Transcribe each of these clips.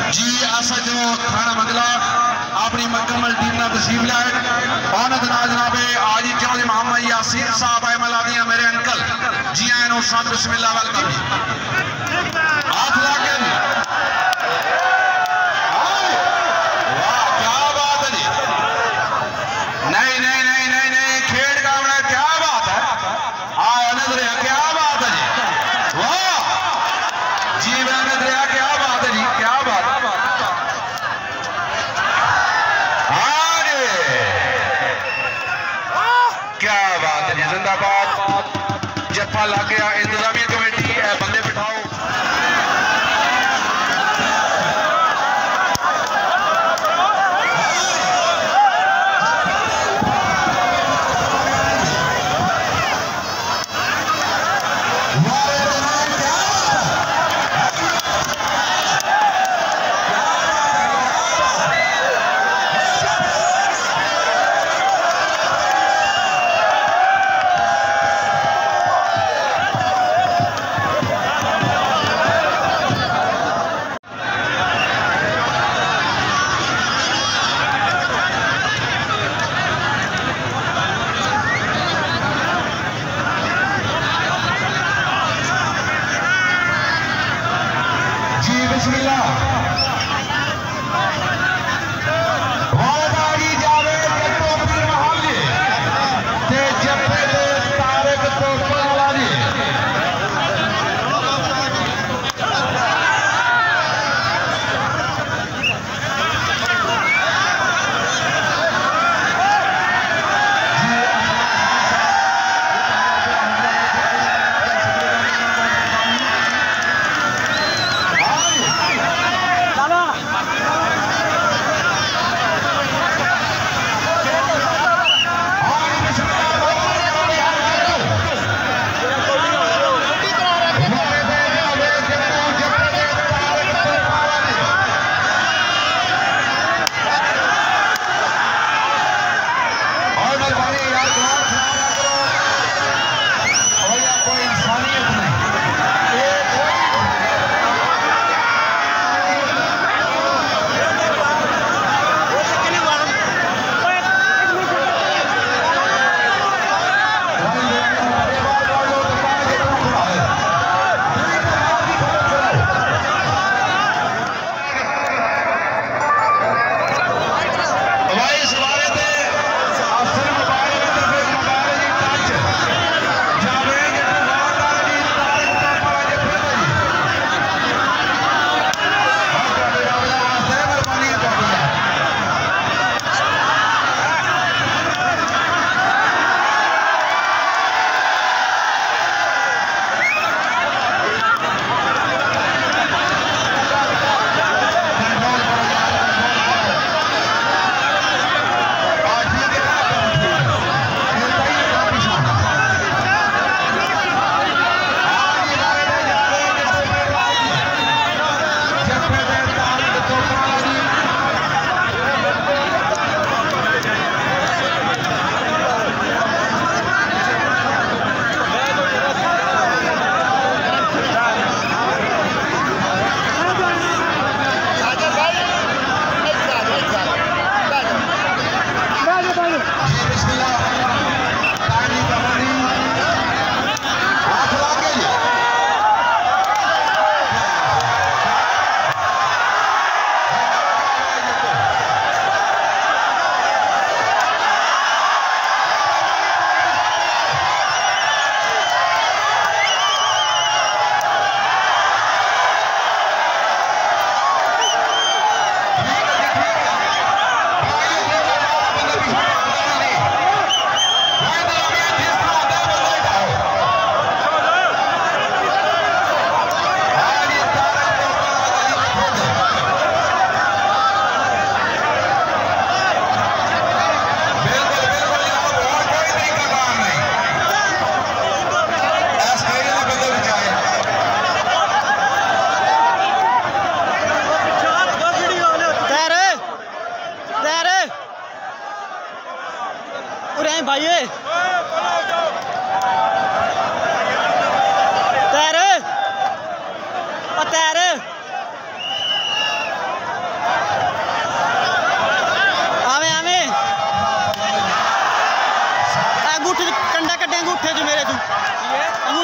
जी असा जो थाना मंगला अपनी मुकम्मल टीम ने तशरीफ लाए आनंद नाज जनाबे आज चौधरी मोहम्मद यासीन साहब आए मिलादियां मेरे अंकल जी आए नो साथ बिस्मिल्लाह वेलकम हाथ लाके वाह क्या बात है जी नहीं नहीं नहीं नहीं नहीं खेड का बड़ा क्या बात है नजरिया क्या बात है जी वाह जी मैं नजरिया क्या बात है जी क्या बात है क्या बात है जी जिंदाबाद जप्पा लग गया इंतजामिया कमेटी बंदे बिठाओ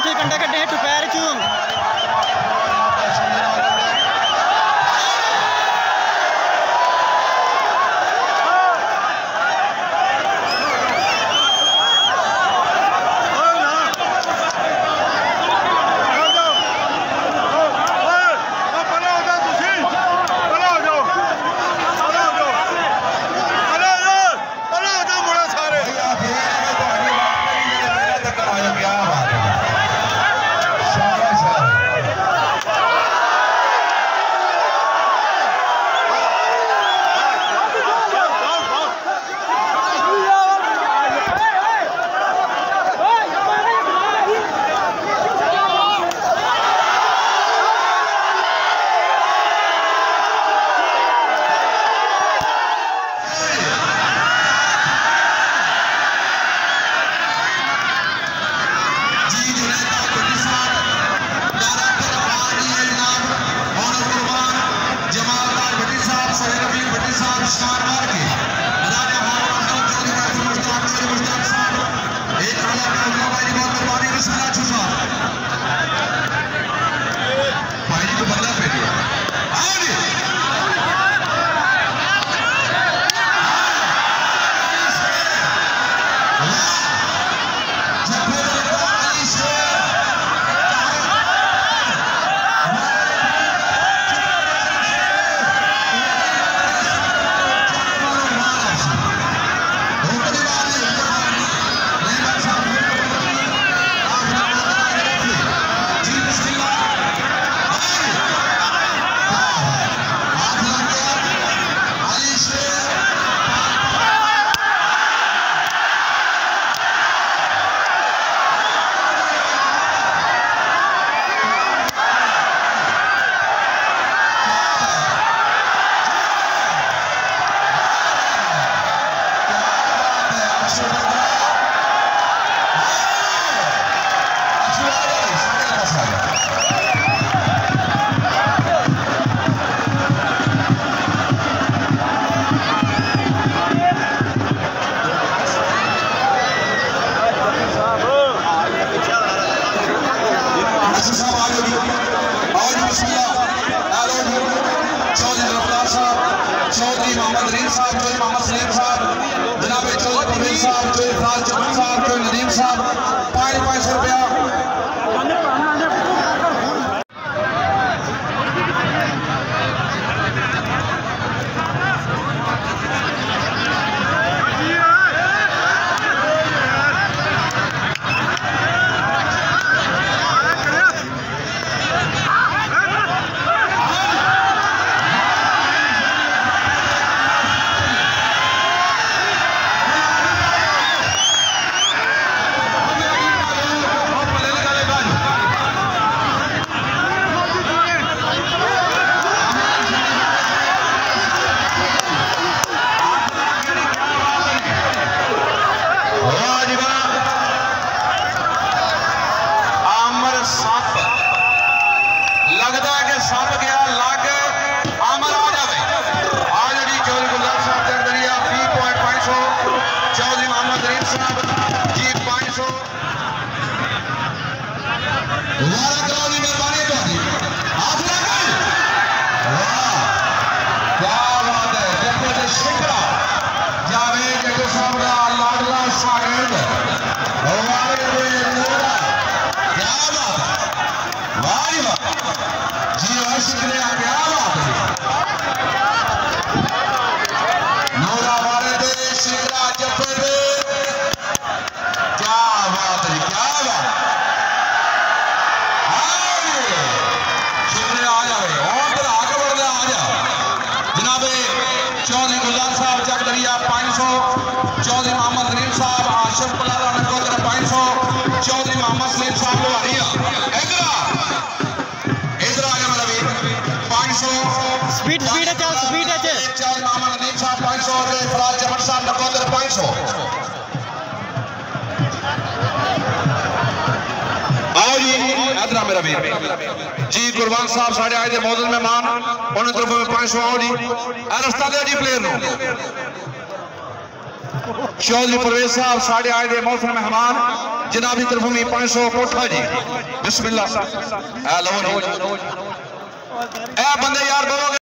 चौथे कंडे कड्डे टुपैर चूं चौधरी मोहम्मद रीम साहब, चौधरी मोहम्मद सलीम साहब, जनाब चौधरी परवेज साहब, चौधरी फराज जमान साहब, चौधरी नदीम साहब, 500 रुपया। चौधरी मोहम्मद रीम साहब, आशिफ पलारा नकोदर 500, चौधरी मोहम्मद सलीम साहब लोहारिया इधर आ गया मेरा भी 500 स्पीड है चल स्पीड है चौधरी मोहम्मद रीम साहब 500 और फराज जमान साहब नकोदर 500। आओ जी इधर आ मेरा भी जी कुर्बान साहब साढ़े आए थे मौजूद मेहमान उन्होंने तरफ में 500 आओ जी रास्ता दे जी प्लेयर नो चौधरी परवेज साहब साढ़े आए थे मौसम मेहमान जनाबी तरफ में 500 कोठा जी बिस्मिल्लाह। लो ए बंदे यार बोलोगे